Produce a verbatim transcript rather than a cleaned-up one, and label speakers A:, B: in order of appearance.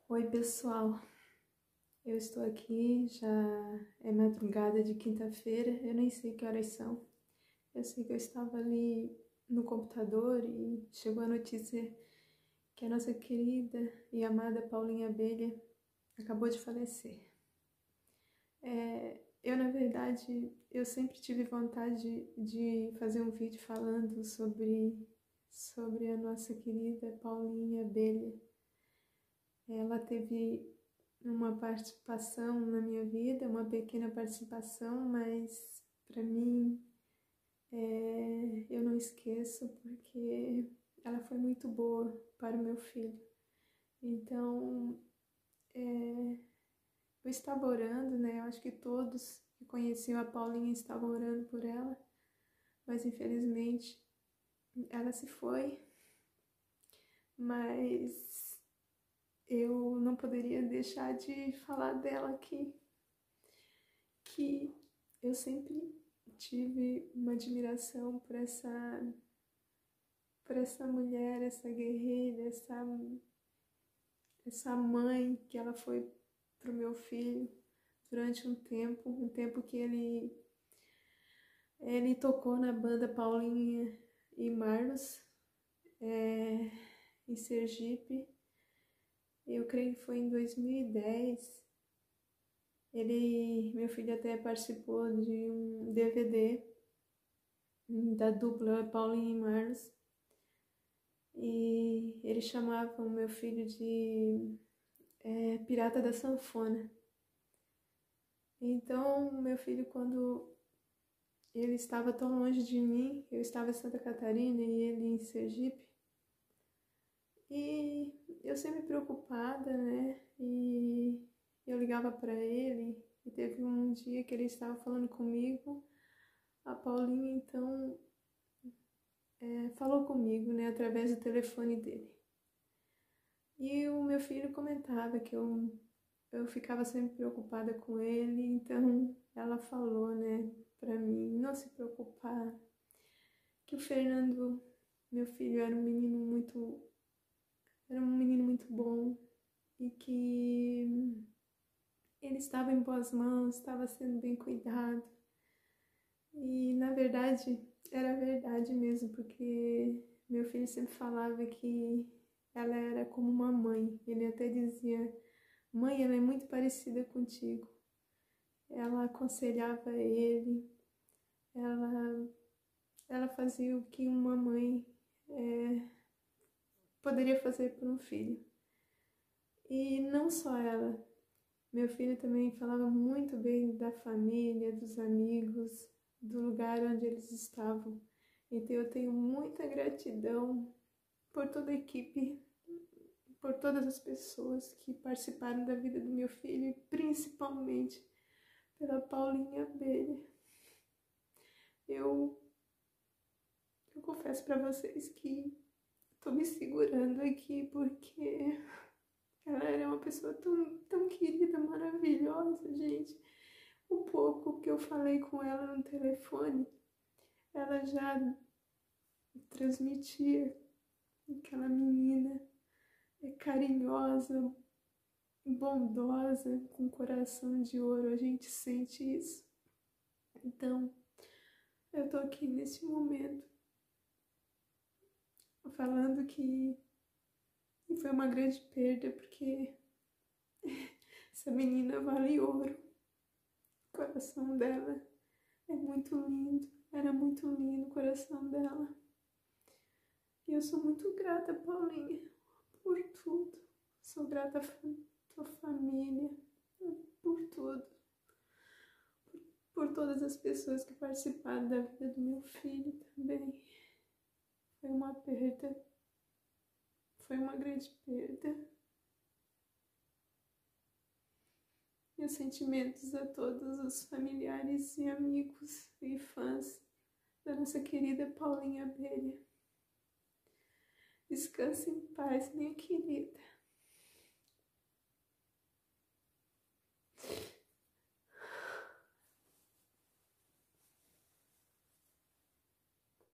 A: Oi, pessoal. Eu estou aqui, já é madrugada de quinta-feira, eu nem sei que horas são. Eu sei que eu estava ali no computador e chegou a notícia que a nossa querida e amada Paulinha Abelha acabou de falecer. É, eu, na verdade, eu sempre tive vontade de fazer um vídeo falando sobre, sobre a nossa querida Paulinha Abelha. Ela teve uma participação na minha vida, uma pequena participação, mas para mim é, eu não esqueço porque ela foi muito boa para o meu filho. Então, é, eu estava orando, né? Eu acho que todos que conheciam a Paulinha estavam orando por ela, mas infelizmente ela se foi. Mas eu não poderia deixar de falar dela aqui, que eu sempre tive uma admiração por essa, por essa mulher, essa guerreira, essa, essa mãe que ela foi para o meu filho durante um tempo, um tempo que ele, ele tocou na banda Paulinha e Marlos, é, em Sergipe. Eu creio que foi em dois mil e dez. Ele, meu filho até participou de um D V D da dupla Paulinho e Marlos. E ele chamava o meu filho de é, Pirata da Sanfona. Então, meu filho, quando ele estava tão longe de mim, eu estava em Santa Catarina e ele em Sergipe, e eu sempre preocupada, né? E eu ligava para ele, e teve um dia que ele estava falando comigo, a Paulinha então é, falou comigo, né, através do telefone dele. E o meu filho comentava que eu, eu ficava sempre preocupada com ele, então ela falou, né, para mim não se preocupar, que o Fernando, meu filho, era um menino muito, era um menino muito bom e que ele estava em boas mãos, estava sendo bem cuidado. E na verdade era verdade mesmo, porque meu filho sempre falava que ela era como uma mãe. Ele até dizia: mãe, ela é muito parecida contigo. Ela aconselhava ele, ela, ela fazia o que uma mãe é, poderia fazer por um filho. E não só ela, meu filho também falava muito bem da família, dos amigos, do lugar onde eles estavam. Então eu tenho muita gratidão por toda a equipe, por todas as pessoas que participaram da vida do meu filho e principalmente pela Paulinha Abelha. Eu, eu confesso para vocês que estou me segurando aqui porque ela era uma pessoa tão, tão querida, maravilhosa, gente. O pouco que eu falei com ela no telefone, ela já transmitia aquela menina é carinhosa, bondosa, com coração de ouro. A gente sente isso. Então, eu tô aqui nesse momento falando que foi uma grande perda, porque essa menina vale ouro. O coração dela é muito lindo, era muito lindo o coração dela. E eu sou muito grata, Paulinha, por tudo. Sou grata à tua família, por tudo. Por, por todas as pessoas que participaram da vida do meu filho também. Foi uma perda. Foi uma grande perda. Meus sentimentos a todos os familiares e amigos e fãs da nossa querida Paulinha Abelha. Descanse em paz, minha querida.